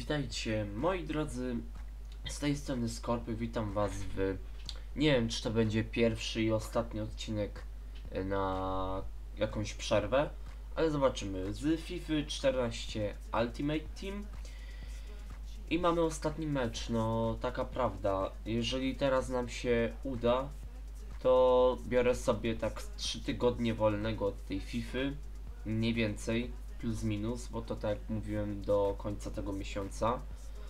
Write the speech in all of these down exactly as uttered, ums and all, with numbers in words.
Witajcie moi drodzy, z tej strony Skorpion, witam was w... Nie wiem, czy to będzie pierwszy i ostatni odcinek na jakąś przerwę, ale zobaczymy. Z FIFA czternaście Ultimate Team i mamy ostatni mecz. No taka prawda, jeżeli teraz nam się uda, to biorę sobie tak trzy tygodnie wolnego od tej FIFA, mniej więcej, plus minus, bo to tak jak mówiłem do końca tego miesiąca.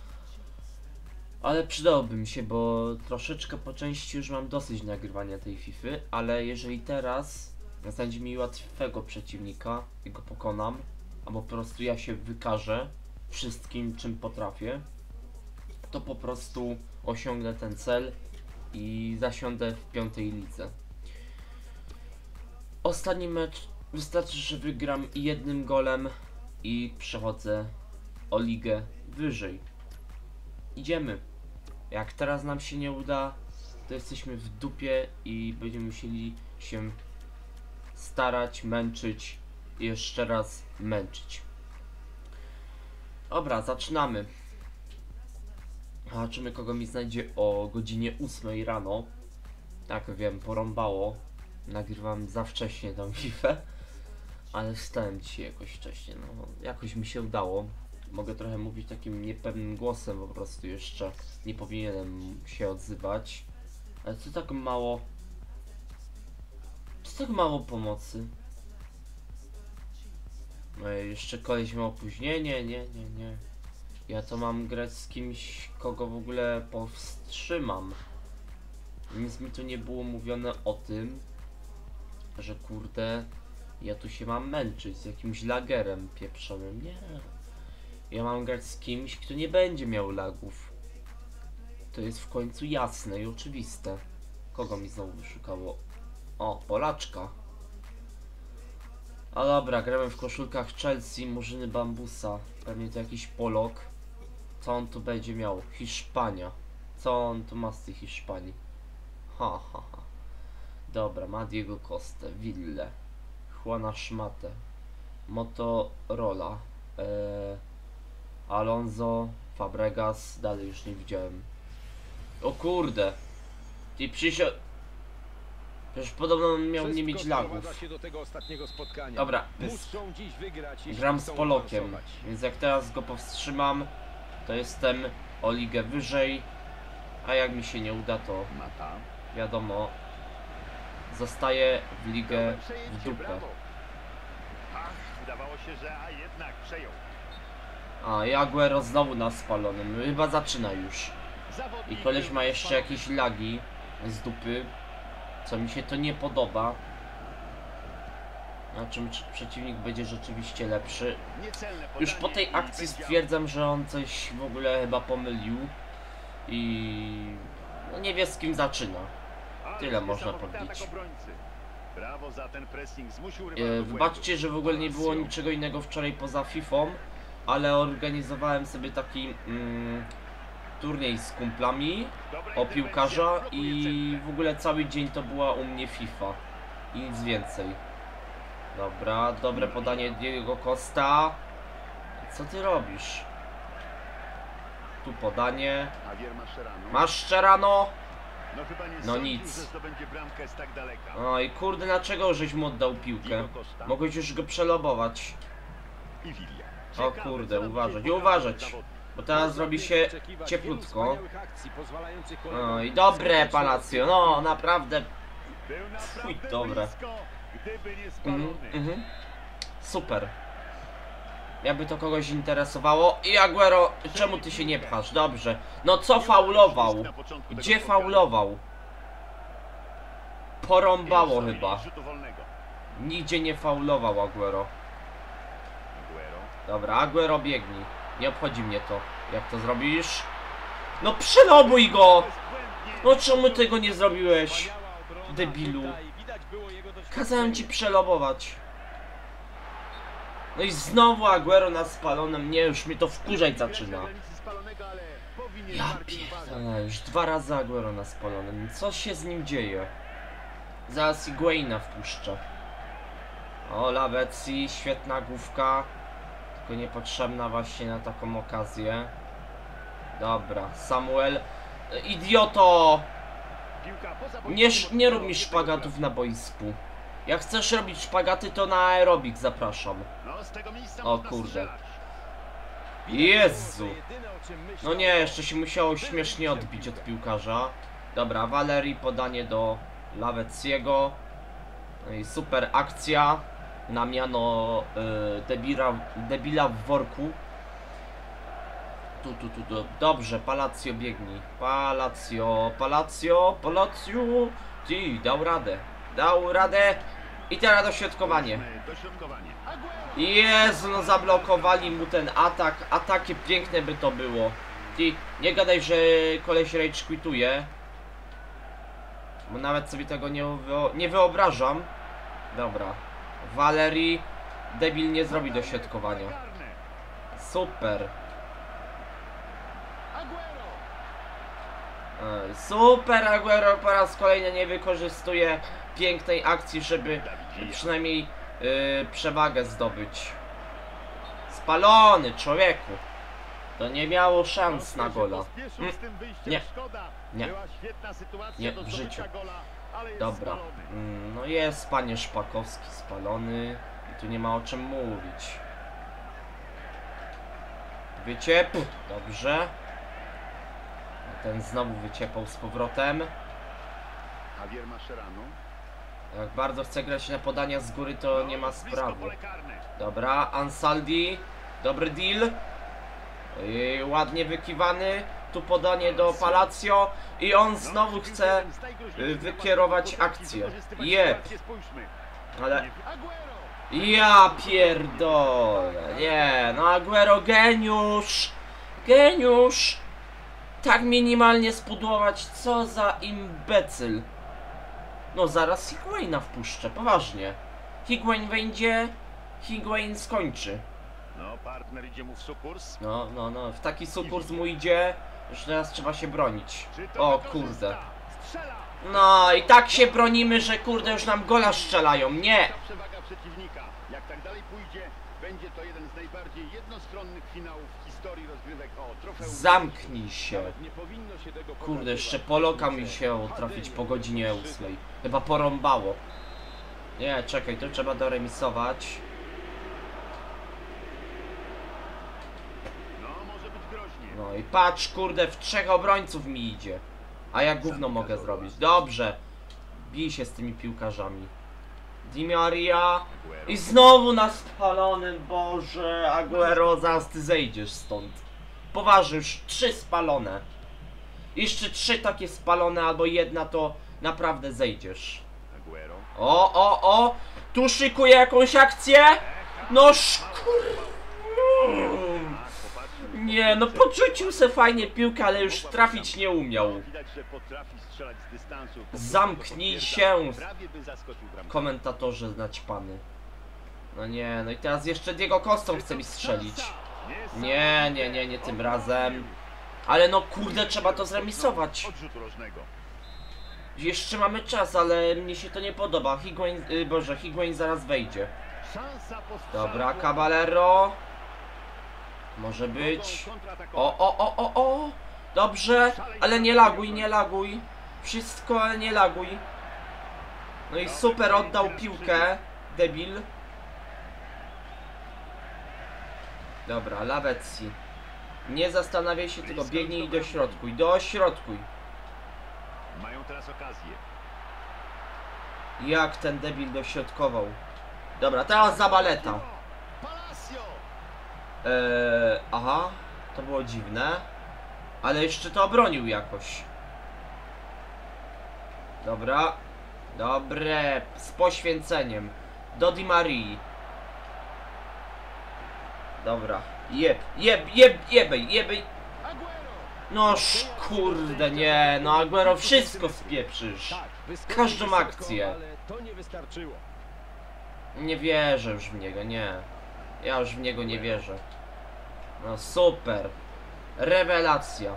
Ale przydałoby mi się, bo troszeczkę po części już mam dosyć nagrywania tej FIFA, ale jeżeli teraz znajdzie mi łatwego przeciwnika i go pokonam, albo po prostu ja się wykażę wszystkim, czym potrafię, to po prostu osiągnę ten cel i zasiądę w piątej lidze. Ostatni mecz wystarczy, że wygram jednym golem i przechodzę o ligę wyżej. Idziemy. Jak teraz nam się nie uda, to jesteśmy w dupie i będziemy musieli się starać, męczyć i jeszcze raz męczyć. Dobra, zaczynamy. Zobaczymy, kogo mi znajdzie o godzinie ósmej rano. Tak wiem, porąbało. Nagrywam za wcześnie tą FIFA, ale wstałem dzisiaj jakoś wcześniej. No, jakoś mi się udało. Mogę trochę mówić takim niepewnym głosem, po prostu jeszcze nie powinienem się odzywać. Ale co tak mało... Co tak mało pomocy? No jeszcze koleś ma opóźnienie, nie, nie, nie. Ja to mam grać z kimś, kogo w ogóle powstrzymam. Nic mi tu nie było mówione o tym, że kurde, ja tu się mam męczyć z jakimś lagerem pieprzonym. Nie. Ja mam grać z kimś, kto nie będzie miał lagów. To jest w końcu jasne i oczywiste. Kogo mi znowu wyszukało? O, Polaczka. A dobra, gramy w koszulkach Chelsea, Murzyny Bambusa. Pewnie to jakiś Polok. Co on tu będzie miał? Hiszpania. Co on tu ma z tej Hiszpanii? Ha, ha, ha. Dobra, ma Diego Costę, Ville, Juana Szmatę, Motorola, eee, Alonso, Fabregas, dalej już nie widziałem. O kurde! Ty przyszedł... Przecież podobno on miał nie mieć lagów. Dobra, gram z Polokiem, więc jak teraz go powstrzymam, to jestem o ligę wyżej, a jak mi się nie uda, to wiadomo, zostaję w ligę w dupę. A, i Aguero znowu na spalonym, chyba zaczyna już. I koleś ma jeszcze jakieś lagi z dupy, co mi się to nie podoba. Na czym przeciwnik będzie rzeczywiście lepszy. Już po tej akcji stwierdzam, że on coś w ogóle chyba pomylił i no nie wie, z kim zaczyna. Tyle można powiedzieć. E, wybaczcie, że w ogóle nie było niczego innego wczoraj poza fifą, ale organizowałem sobie taki mm, turniej z kumplami o piłkarza i w ogóle cały dzień to była u mnie FIFA i nic więcej. Dobra, dobre podanie Diego Costa. Co ty robisz? Tu podanie. Mascherano. No nic. No i kurde, dlaczego żeś mu oddał piłkę? Mogłeś już go przelobować. O kurde, uważać, i uważać. Bo teraz zrobi się cieplutko. No i dobre, Palacio, no naprawdę. Fuj, dobre. Mhm, mhm. Super. Jakby to kogoś interesowało. I Aguero, czemu ty się nie pchasz? Dobrze. No co faulował? Gdzie faulował? Porąbało chyba. Nigdzie nie faulował Aguero. Dobra, Aguero biegnij. Nie obchodzi mnie to. Jak to zrobisz? No przelobuj go! No czemu tego nie zrobiłeś? Debilu. Kazałem ci przelobować. No i znowu Aguero na spalonym. Nie, już mnie to wkurzać zaczyna. Ja pierdolę, już dwa razy Aguero na spalonym. Co się z nim dzieje? Zaraz Higuaina wpuszczę. O, Lavezzi, świetna główka. Tylko niepotrzebna właśnie na taką okazję. Dobra, Samuel. Idioto! Nie, nie rób mi szpagatów na boisku. Jak chcesz robić szpagaty, to na aerobik zapraszam. O kurde. Jezu. No nie, jeszcze się musiało śmiesznie odbić od piłkarza. Dobra, Valerii, podanie do Laweciego. No i super akcja. Na miano y, debila, debila w worku. Tu, tu, tu, tu. Dobrze, Palacio biegnij. Palacio, Palacio, Palacio. Ty, dał radę. Dał radę. I teraz dośrodkowanie. Jezu, no zablokowali mu ten atak. A takie piękne by to było. Ty, nie gadaj, że koleś rage quituje. Bo nawet sobie tego nie, wyo nie wyobrażam. Dobra. Valerii. Debil nie zrobi dośrodkowania. Super. Super, Aguero po raz kolejny nie wykorzystuje pięknej akcji, żeby przynajmniej yy, przewagę zdobyć. Spalony, człowieku. To nie miało szans na gola. Mm. Nie. Nie. Nie, w życiu. Dobra. Mm, no jest panie Szpakowski spalony. I tu nie ma o czym mówić. Wyciep. Dobrze. Ten znowu wyciepał z powrotem. Jak bardzo chce grać na podania z góry, to nie ma sprawy. Dobra, Ansaldi. Dobry deal. I ładnie wykiwany. Tu podanie do Palacio. I on znowu chce wykierować akcję. Jeb. Ale... Ja pierdolę. Nie, no Aguero geniusz. Geniusz. Tak minimalnie spudłować, co za imbecyl. No zaraz Higuaina wpuszczę, poważnie. Higuain wejdzie, Higuain skończy. No, partner idzie mu w sukurs. No, no, no, w taki sukurs mu idzie, już teraz trzeba się bronić. O kurde. No i tak się bronimy, że kurde już nam gola strzelają, nie! Przewaga przeciwnika. Jak tak dalej pójdzie, będzie to jeden z najbardziej jednostronnych finałów w historii rozgrywek o trofeum. Zamknij się. Nie powinno się tego Kurde, jeszcze Poloka mi się trafić po godzinie ósmej. Chyba porąbało. Nie, czekaj, to trzeba doremisować. No, może być groźnie. No i patrz, kurde, w trzech obrońców mi idzie. A ja gówno mogę zrobić. Dobrze. Bij się z tymi piłkarzami. Di Maria. I znowu na spalonym, Boże. Aguero, zaraz ty zejdziesz stąd. Poważnie, już trzy spalone. Jeszcze trzy takie spalone, albo jedna, to naprawdę zejdziesz. Aguero. O, o, o. Tu szykuje jakąś akcję. No szkur... Nie, no podrzucił se fajnie piłkę, ale już trafić nie umiał. Zamknij się, komentatorze naćpany. No nie, no i teraz jeszcze Diego Costą chce mi strzelić. Nie, nie, nie, nie tym razem. Ale no kurde, trzeba to zremisować. Jeszcze mamy czas, ale mnie się to nie podoba. Higuain, y, Boże, Higuain zaraz wejdzie. Dobra, Caballero. Może być. O, o, o, o, o. Dobrze, ale nie laguj, nie laguj. Wszystko, ale nie laguj. No i super, oddał piłkę. Debil. Dobra, Lavezzi. Nie zastanawiaj się, tylko biegnij i dośrodkuj. Dośrodkuj. Mają teraz okazję. Jak ten debil dośrodkował. Dobra, teraz Zabaleta. Eee, aha, to było dziwne. Ale jeszcze to obronił jakoś. Dobra. Dobre, z poświęceniem. Do Di Marii. Dobra, jeb, jeb, jeb, jebej, jebej. Noż kurde, nie, no Aguero wszystko spieprzysz. Każdą akcję. Nie wierzę już w niego, nie. Ja już w niego nie wierzę. No super. Rewelacja.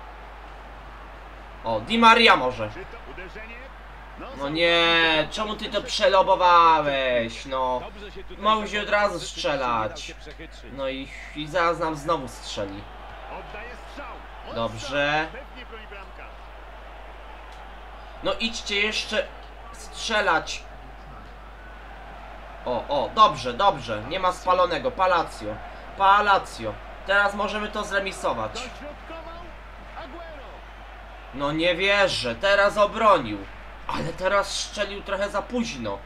O, Di Maria może. No nie, czemu ty to przelobowałeś, no. Mogłeś od razu strzelać. No i, i zaraz nam znowu strzeli. Dobrze. Pewnie broni bramkarz. No idźcie jeszcze strzelać. O, o, dobrze, dobrze. Nie ma spalonego. Palacio. Palacio. Teraz możemy to zremisować. Dośrodkował Aguero. No nie wierzę. Teraz obronił. Ale teraz strzelił trochę za późno.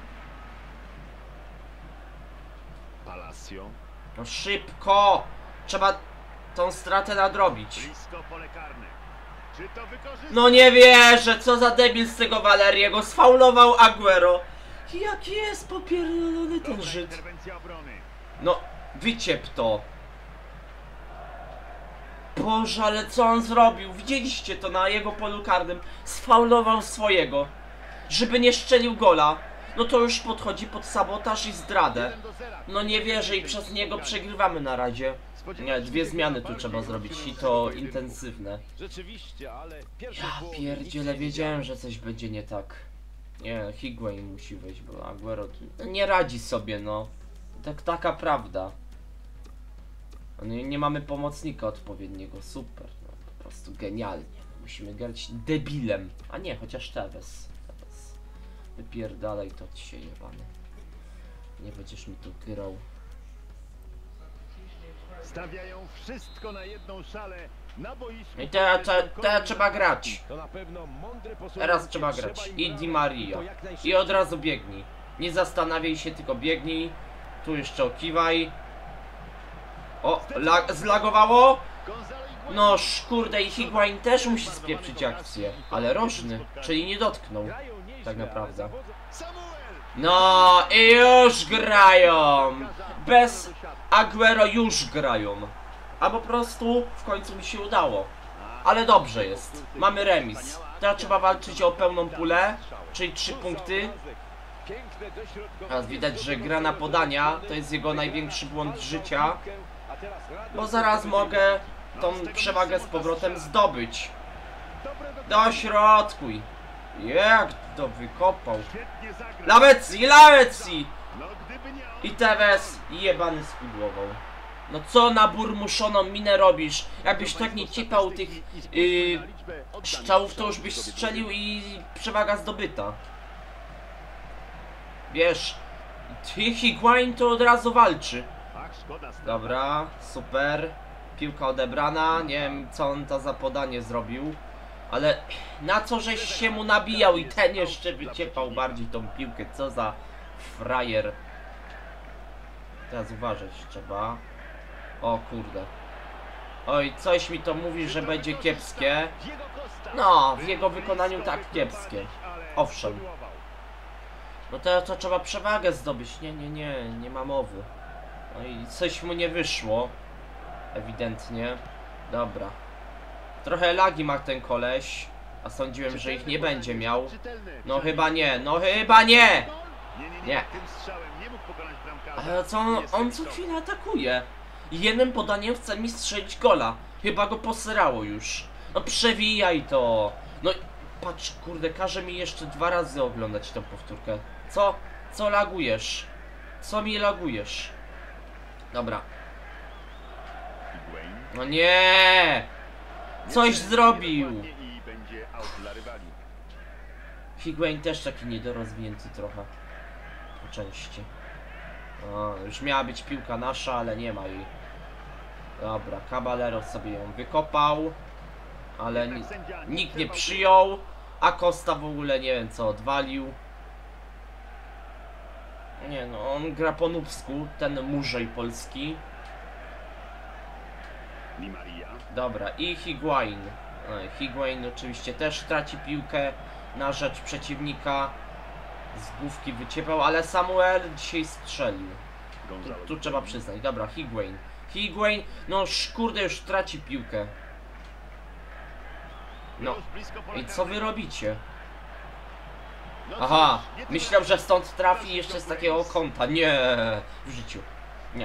Palacio. No szybko. Trzeba tą stratę nadrobić. Blisko pole karne. Czy to wykorzysta? No nie wierzę. Co za debil z tego Valeriego. Sfaulował Aguero. Jaki jest popierdolony ten Dobra Żyd. interwencja obrony. No, wyciep to. Boże, ale co on zrobił? Widzieliście to na jego polu karnym. Sfaulował swojego. Żeby nie szczelił gola. No to już podchodzi pod sabotaż i zdradę. jeden do zera. No nie wierzę i przez niego przegrywamy na razie. Nie, dwie zmiany tu trzeba zrobić i to intensywne. Rzeczywiście, ale pierwsze Ja połowy pierdziele, nic nie wiedziałem, że coś będzie nie tak. Nie, Higuain musi wejść, bo Aguero tu no, nie radzi sobie, no. Tak, taka prawda. No, nie, nie mamy pomocnika odpowiedniego, super, no, po prostu genialnie. Musimy grać debilem, a nie, chociaż Tevez. Tevez. Wypierdalaj to ci się jebany. Nie będziesz mi tu grał. Stawiają wszystko na jedną szalę. Na boisku. No i teraz, teraz, teraz trzeba grać. To na pewno mądre posunięcie. Teraz trzeba grać. I Di Maria. I od razu biegnij. Nie zastanawiaj się, tylko biegnij. Tu jeszcze okiwaj. O, lag, zlagowało? Gonzalo Higuain. No kurde, i Higuain też musi spieprzyć akcję. Ale rożny, czyli nie dotknął. Grają nieźle, Tak naprawdę. ale zawodzą- Samuel. No i już grają. Bez Aguero już grają. A po prostu w końcu mi się udało. Ale dobrze jest. Mamy remis. Teraz trzeba walczyć o pełną pulę, czyli trzy punkty. Piękne dośrodkowanie. Teraz widać, że gra na podania to jest jego największy błąd życia. A teraz Radek Bo zaraz mogę tą przewagę z powrotem zdobyć. Dośrodkuj. Jak to wykopał. Świetnie zagrał. Lawecji, Lawecji! No gdyby nie on. I Tevez jebany spudłował. No co na burmuszoną minę robisz? Jakbyś tak nie ciepał tych yy, strzałów, to już byś strzelił i przewaga zdobyta. Wiesz, ty Higuain to od razu walczy. Ach, szkoda strata. Dobra, super. Piłka odebrana. Nie wiem, co on to za podanie zrobił. Ale na co żeś się mu nabijał i ten jeszcze wyciepał bardziej tą piłkę. Co za frajer. Teraz uważać trzeba. O kurde. Oj, coś mi to mówi, że będzie kiepskie. Diego Costa. No, w jego wykonaniu tak kiepskie. Ale Owszem. spróbował. No teraz to trzeba przewagę zdobyć. Nie, nie, nie, nie ma mowy. No i coś mu nie wyszło. Ewidentnie. Dobra. Trochę lagi ma ten koleś. A sądziłem, że ich nie będzie miał. Czytelny. No chyba nie, no chyba nie! Nie, nie, nie. Nie. Tym strzałem nie mógł pokonać bramkarza. Ale co on, Jest on co ryzyko. chwilę atakuje. I jednym podaniem chce mi strzelić gola. Chyba go posrało już. No przewijaj to. No patrz, kurde, każe mi jeszcze dwa razy oglądać tę powtórkę. Co? Co lagujesz? Co mi lagujesz? Dobra. Higuain. No nie! Coś zrobił! I będzie aut dla rywali. Higuain też taki niedorozwinięty trochę. Po części. O, już miała być piłka nasza, ale nie ma jej. Dobra, Caballero sobie ją wykopał. Ale ni nikt nie przyjął. A Costa w ogóle nie wiem co odwalił. Nie no, on gra po nubsku, ten murzej polski. Di Maria. Dobra, i Higuain. No, Higuain oczywiście też traci piłkę na rzecz przeciwnika. Z główki wyciepał, ale Samuel dzisiaj strzelił. Tu, Gonzalo tu Higuain. trzeba przyznać. Dobra, Higuain. Higuain, no kurde, już traci piłkę. No, Już blisko pola i co wy karnego. robicie? No Aha, cóż, nie myślał, tyle- że stąd trafi jeszcze z takiego kąta. Nie, w życiu. Nie.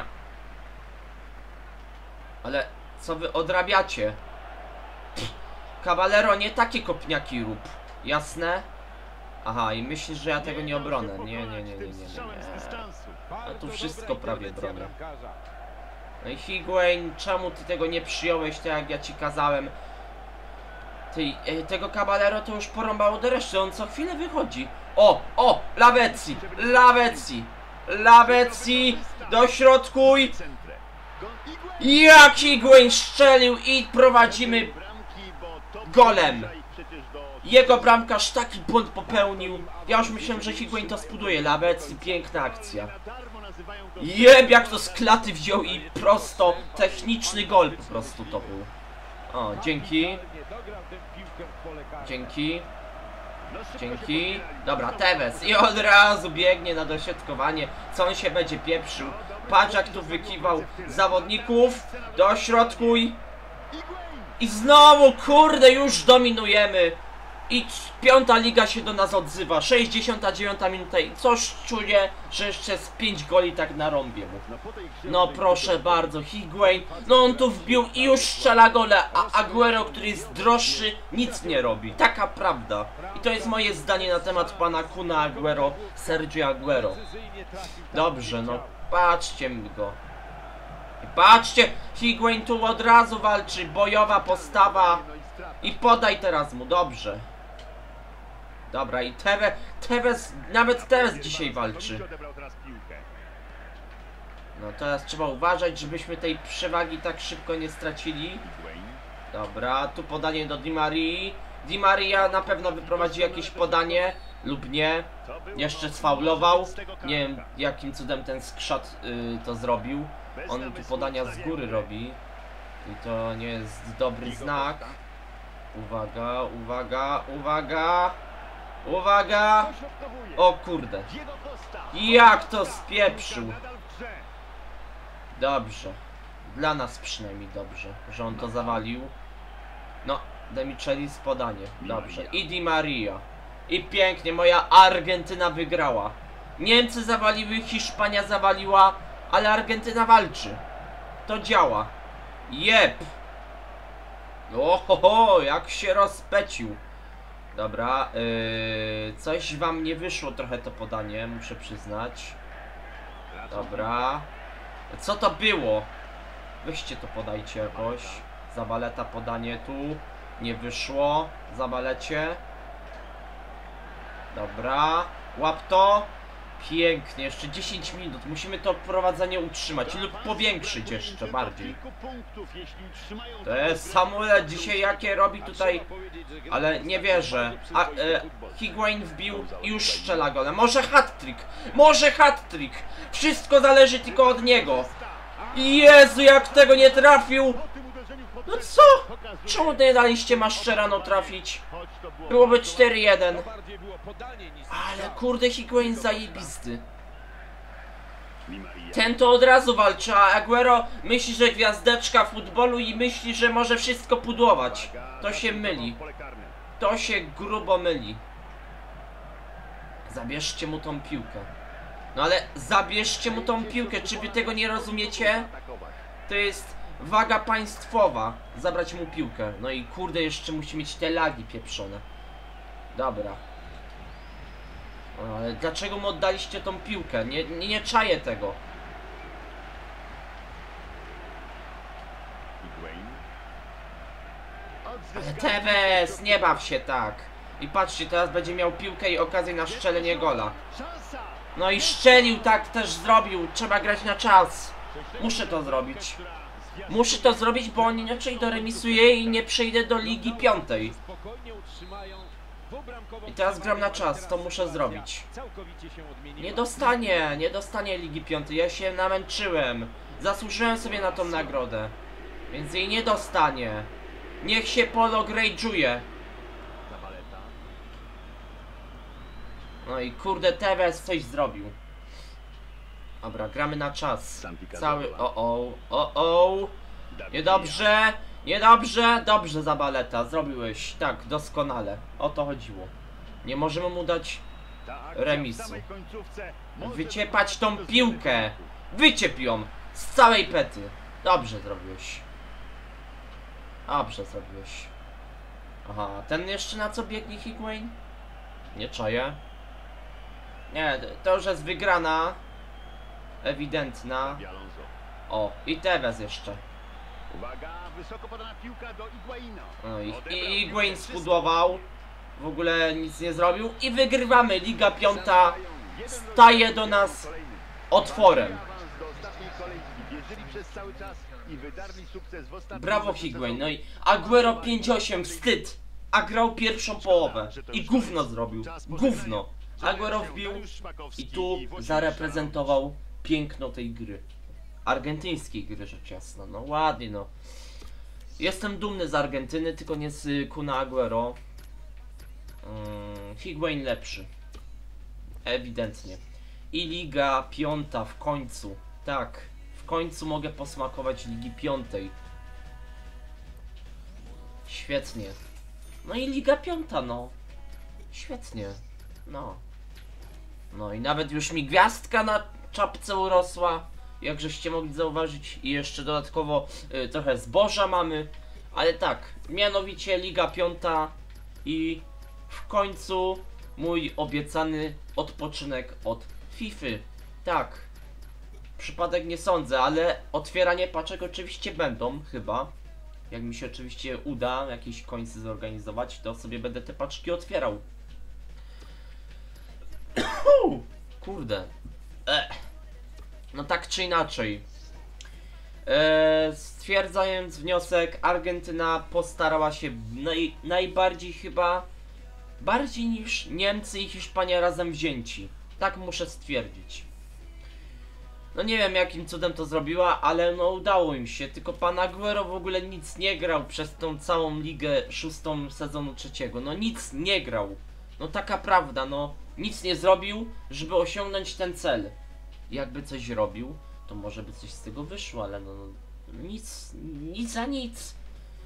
Ale co wy odrabiacie? Pff, Caballero, nie takie kopniaki rób. Jasne? Aha, i myślisz, że ja tego nie obronę. Nie, nie, nie, nie, nie, nie, nie. Bardzo tu dobra wszystko prawie interwencja bronię. bramkarza. No i Higuain, czemu ty tego nie przyjąłeś, tak jak ja ci kazałem? Ty, e, tego Caballero to już porąbało do reszty, on co chwilę wychodzi. O, o, Lavezzi, Lavezzi, Lavezzi, dośrodkuj. Jak Higuain strzelił i prowadzimy golem. Jego bramkarz taki błąd popełnił. Ja już myślałem, że Higuain to spuduje. Lavezzi, piękna akcja. Jeb, jak to z klaty wziął i prosto, techniczny gol po prostu to był. O, dzięki. Dzięki. Dzięki. Dobra, Tevez. I od razu biegnie na dośrodkowanie. Co on się będzie pieprzył? Patrz jak tu wykiwał zawodników. Dośrodkuj. I znowu, kurde, już dominujemy. I piąta liga się do nas odzywa. sześćdziesiąta dziewiąta minuta i coś czuję, że jeszcze z pięć goli tak narąbię mu. No proszę bardzo, Higuain. No on tu wbił i już strzela gole, a Aguero, który jest droższy, nic nie robi. Taka prawda. I to jest moje zdanie na temat pana Kuna Aguero, Sergio Aguero. Dobrze, no patrzcie go. Patrzcie, Higuain tu od razu walczy, bojowa postawa. I podaj teraz mu, dobrze. Dobra, i Tevez, Tevez, nawet Tevez dzisiaj walczy. No teraz trzeba uważać, żebyśmy tej przewagi tak szybko nie stracili. Dobra, tu podanie do Di Marii. Di Maria na pewno wyprowadzi jakieś podanie lub nie. Jeszcze sfaulował. Nie wiem jakim cudem ten skrzat y, to zrobił. On tu podania z góry robi. I to nie jest dobry znak. Uwaga, uwaga, uwaga. Uwaga. O kurde. Jak to spieprzył. Dobrze. Dla nas przynajmniej dobrze, że on to zawalił. No, De Michelis podanie. Dobrze. I Di Maria. I pięknie, moja Argentyna wygrała. Niemcy zawaliły, Hiszpania zawaliła, ale Argentyna walczy. To działa. Jep. Ohoho, jak się rozpecił. Dobra, yy, coś wam nie wyszło trochę to podanie, muszę przyznać. Dobra. Co to było? Weźcie to podajcie jakoś. Zabaleta podanie tu. Nie wyszło. Zabalecie. Dobra. Łap to. Pięknie. Jeszcze dziesięć minut. Musimy to prowadzenie utrzymać lub powiększyć jeszcze bardziej. To jest Samuel dzisiaj jakie robi tutaj. Ale nie wierzę. A, e, Higuain wbił i już strzela gole. Może hat-trick. Może hat-trick. Wszystko zależy tylko od niego. Jezu, jak tego nie trafił. No co? Czemu nie daliście Mascherano trafić? Byłoby cztery jeden. Ale kurde, Higuain zajebisty. Ten to od razu walczy, a Aguero myśli, że gwiazdeczka futbolu i myśli, że może wszystko pudłować. To się myli. To się grubo myli. Zabierzcie mu tą piłkę. No ale zabierzcie mu tą piłkę. Czy wy tego nie rozumiecie? To jest waga państwowa. Zabrać mu piłkę. No i kurde, jeszcze musi mieć te lagi pieprzone. Dobra. Ale dlaczego mu oddaliście tą piłkę? Nie, nie, nie czaję tego. Ale Tevez, nie baw się tak. I patrzcie, teraz będzie miał piłkę i okazję na strzelenie gola. No i strzelił, tak też zrobił. Trzeba grać na czas. Muszę to zrobić. Muszę to zrobić, bo on inaczej doremisuję i nie przejdę do Ligi Piątej. I teraz gram na czas, to muszę zrobić. Nie dostanie, nie dostanie Ligi Piątej. Ja się namęczyłem. Zasłużyłem sobie na tą nagrodę. Więc jej nie dostanie. Niech się Polo grade'uje. No i kurde, Tevez coś zrobił. Dobra, gramy na czas. Cały... O, o, o, o. Niedobrze, niedobrze. Dobrze, Zabaleta, zrobiłeś. Tak, doskonale. O to chodziło. Nie możemy mu dać remisu. Wyciepać tą piłkę. Wyciep ją z całej pety. Dobrze zrobiłeś. Dobrze zrobiłeś. Aha, ten jeszcze na co biegnie Higuain? Nie czaję. Nie, to już jest wygrana. Ewidentna. O, i Tevez jeszcze. Uwaga, wysoko podana piłka do Higuaina. No i, Odebrał i piłkę Higuain czysto. spudłował. W ogóle nic nie zrobił. I wygrywamy. Liga Piąta Jeden do staje zera. do nas Kolejny. otworem. Awans do ostatniej kolejki. Wierzyli przez cały czas i wydarli sukces w ostatnim Brawo meczu Higuain. No sezonu. i Aguero pięć osiem. Wstyd. A grał pierwszą połowę. I gówno zrobił. Gówno. Aguero wbił i tu zareprezentował piękno tej gry. Argentyńskiej gry, rzecz jasna. No ładnie, no. Jestem dumny z Argentyny, tylko nie z Kuna Aguero. Hmm, Higuain lepszy. Ewidentnie. I Liga Piąta w końcu. Tak, w końcu mogę posmakować Ligi Piątej. Świetnie. No i Liga Piąta, no. Świetnie. No. No i nawet już mi gwiazdka na czapce urosła. Jak żeście mogli zauważyć. I jeszcze dodatkowo y, trochę zboża mamy. Ale tak, mianowicie Liga Piąta. I w końcu mój obiecany odpoczynek od Fify. Tak. Przypadek nie sądzę, ale otwieranie paczek oczywiście będą, chyba. Jak mi się oczywiście uda jakieś końce zorganizować, to sobie będę te paczki otwierał. Kurde. E. No tak czy inaczej. E, stwierdzając wniosek, Argentyna postarała się naj, najbardziej chyba, bardziej niż Niemcy i Hiszpania razem wzięci. Tak muszę stwierdzić. No nie wiem jakim cudem to zrobiła, ale no udało im się. Tylko pan Aguero w ogóle nic nie grał przez tą całą ligę szóstą sezonu trzeciego. No nic nie grał. No taka prawda, no nic nie zrobił, żeby osiągnąć ten cel. Jakby coś robił, to może by coś z tego wyszło, ale no, no nic, nic za nic.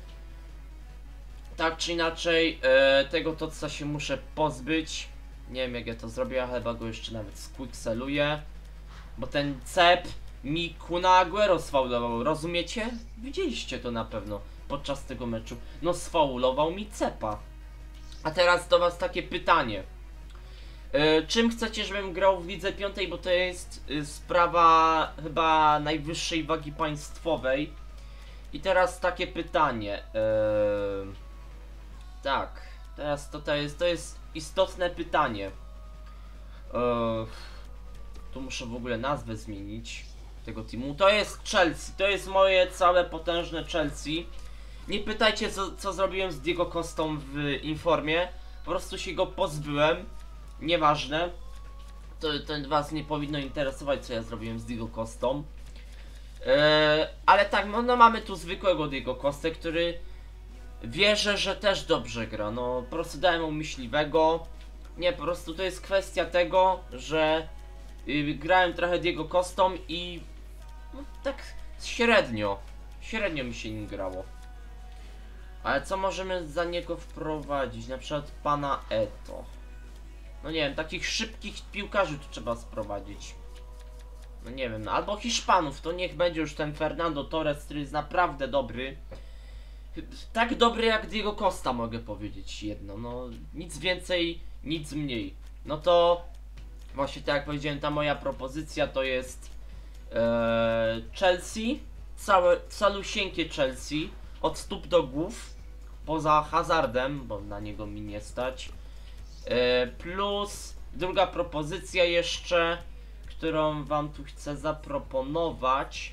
Tak czy inaczej, e, tego Totsa się muszę pozbyć. Nie wiem jak ja to zrobię, ja chyba go jeszcze nawet squickseluję. Bo ten cep mi Kuna Aguero sfaulował, rozumiecie? Widzieliście to na pewno podczas tego meczu. No sfaulował mi cepa. A teraz do was takie pytanie. Yy, czym chcecie, żebym grał w Lidze Piątej, bo to jest yy, sprawa chyba najwyższej wagi państwowej. I teraz takie pytanie. Yy, tak, teraz to, to, jest, to jest istotne pytanie. Yy, Tu muszę w ogóle nazwę zmienić tego teamu. To jest Chelsea, to jest moje całe potężne Chelsea. Nie pytajcie co, co zrobiłem z Diego Costą w informie. Po prostu się go pozbyłem. Nieważne. To, to was nie powinno interesować co ja zrobiłem z Diego Costą. Eee, ale tak, no, no mamy tu zwykłego Diego Costę, który wierzę, że też dobrze gra. No po prostu dałem mu myśliwego. Nie, po prostu to jest kwestia tego, że Yy, grałem trochę Diego Costą i no, tak średnio, średnio mi się nim grało. Ale co możemy za niego wprowadzić? Na przykład pana Eto. No nie wiem, takich szybkich piłkarzy tu trzeba sprowadzić. No nie wiem, no, albo Hiszpanów, to niech będzie już ten Fernando Torres, który jest naprawdę dobry. Tak dobry jak Diego Costa, mogę powiedzieć jedno, no nic więcej, nic mniej. No to właśnie tak jak powiedziałem, ta moja propozycja to jest e, Chelsea, całe, calusieńkie Chelsea, od stóp do głów, poza Hazardem, bo na niego mi nie stać, e, plus druga propozycja jeszcze, którą wam tu chcę zaproponować.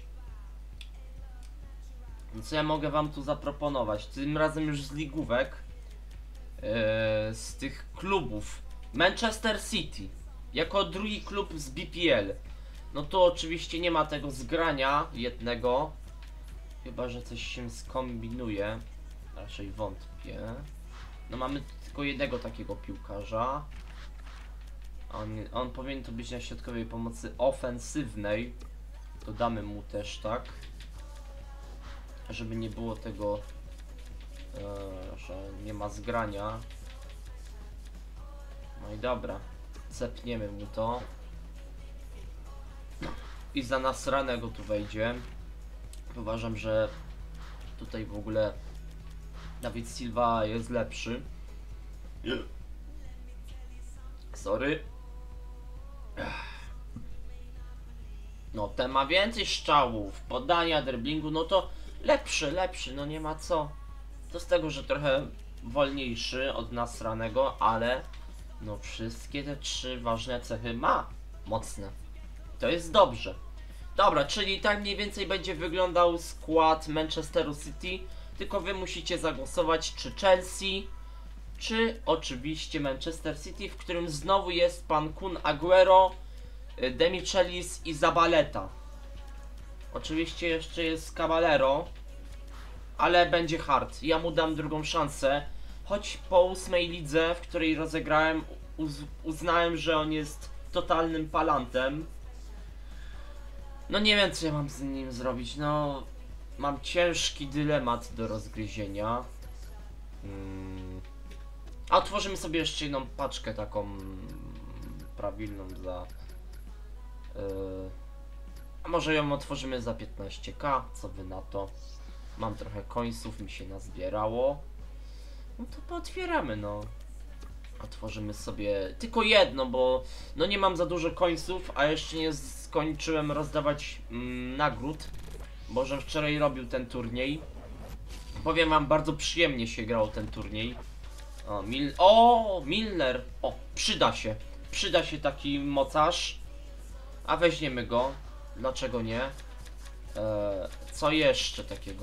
Co ja mogę wam tu zaproponować? Tym razem już z ligówek, e, z tych klubów. Manchester City jako drugi klub z B P L. No tu oczywiście nie ma tego zgrania jednego. Chyba, że coś się skombinuje. Raczej wątpię. No mamy tylko jednego takiego piłkarza. On, on powinien to być na środkowej pomocy ofensywnej. Dodamy mu też, tak? Żeby nie było tego, e, że nie ma zgrania. No i dobra. Cepniemy mu to. I za nasranego tu wejdzie. Uważam, że tutaj w ogóle David Silva jest lepszy. Sorry. No ten ma więcej strzałów, podania, driblingu, no to lepszy, lepszy, no nie ma co. To z tego, że trochę wolniejszy od nasranego, ale no wszystkie te trzy ważne cechy ma mocne. To jest dobrze. Dobra, czyli tak mniej więcej będzie wyglądał skład Manchesteru City, tylko wy musicie zagłosować, czy Chelsea, czy oczywiście Manchester City, w którym znowu jest pan Kun Aguero, Demichelis i Zabaleta. Oczywiście jeszcze jest Caballero, ale będzie hard. Ja mu dam drugą szansę, choć po ósmej lidze, w której rozegrałem, uz uznałem, że on jest totalnym palantem. No nie wiem, co ja mam z nim zrobić. No, mam ciężki dylemat do rozgryzienia. Hmm. A otworzymy sobie jeszcze jedną paczkę taką prawilną za... Yy, a może ją otworzymy za piętnaście ka, co wy na to? Mam trochę końców, mi się nazbierało. No to pootwieramy, no. Otworzymy sobie tylko jedno, bo no nie mam za dużo końców, a jeszcze nie skończyłem rozdawać mm, nagród, bo żem wczoraj robił ten turniej. Powiem wam, bardzo przyjemnie się grało ten turniej. O, Mil o Milner! O, przyda się. Przyda się taki mocarz. A weźmiemy go. Dlaczego nie? Eee, co jeszcze takiego?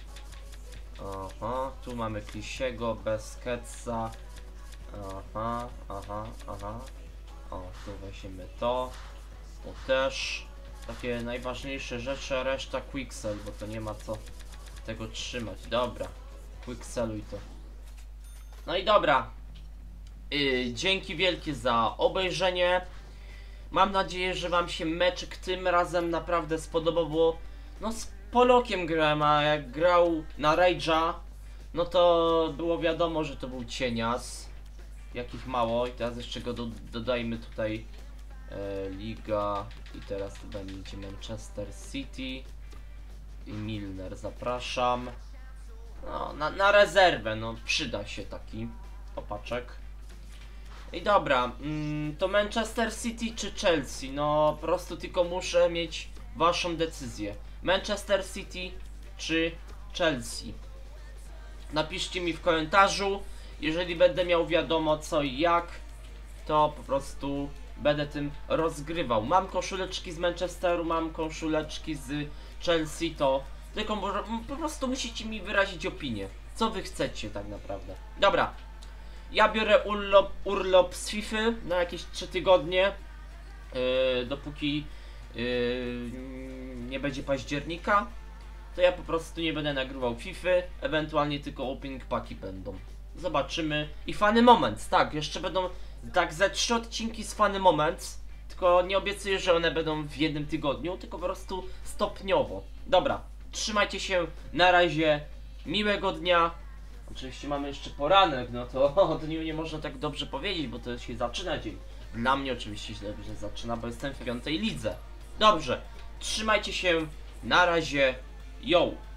Aha, tu mamy Klisiego, Busquetsa. Aha, aha, aha. O, tu weźmiemy to. To też. Takie najważniejsze rzeczy, a reszta quicksell, bo to nie ma co tego trzymać. Dobra, quickselluj to. No i dobra. Yy, dzięki wielkie za obejrzenie. Mam nadzieję, że wam się meczek tym razem naprawdę spodobał, bo no z Polokiem grałem, a jak grał na Rage'a, no to było wiadomo, że to był cienias. Jakich mało. I teraz jeszcze go do, dodajmy tutaj e, Liga. I teraz tutaj będzie Manchester City i Milner, zapraszam. No, na, na rezerwę, no przyda się taki opaczek. I dobra, mm, to Manchester City czy Chelsea? No po prostu tylko muszę mieć waszą decyzję. Manchester City czy Chelsea? Napiszcie mi w komentarzu. Jeżeli będę miał wiadomo co i jak, to po prostu będę tym rozgrywał. Mam koszuleczki z Manchesteru, mam koszuleczki z Chelsea, to tylko po prostu musicie mi wyrazić opinię. Co wy chcecie tak naprawdę. Dobra. Ja biorę urlop, urlop z FIFA na jakieś trzy tygodnie, yy, dopóki yy, nie będzie października, to ja po prostu nie będę nagrywał FIFA, ewentualnie tylko opening paki będą. Zobaczymy. I Funny Moments, tak, jeszcze będą tak ze trzy odcinki z Funny Moments, tylko nie obiecuję, że one będą w jednym tygodniu, tylko po prostu stopniowo. Dobra, trzymajcie się, na razie, miłego dnia. Oczywiście mamy jeszcze poranek, no to o dniu nie można tak dobrze powiedzieć, bo to się zaczyna dzień. Dla mnie oczywiście się dobrze zaczyna, bo jestem w piątej lidze. Dobrze, trzymajcie się, na razie, yo!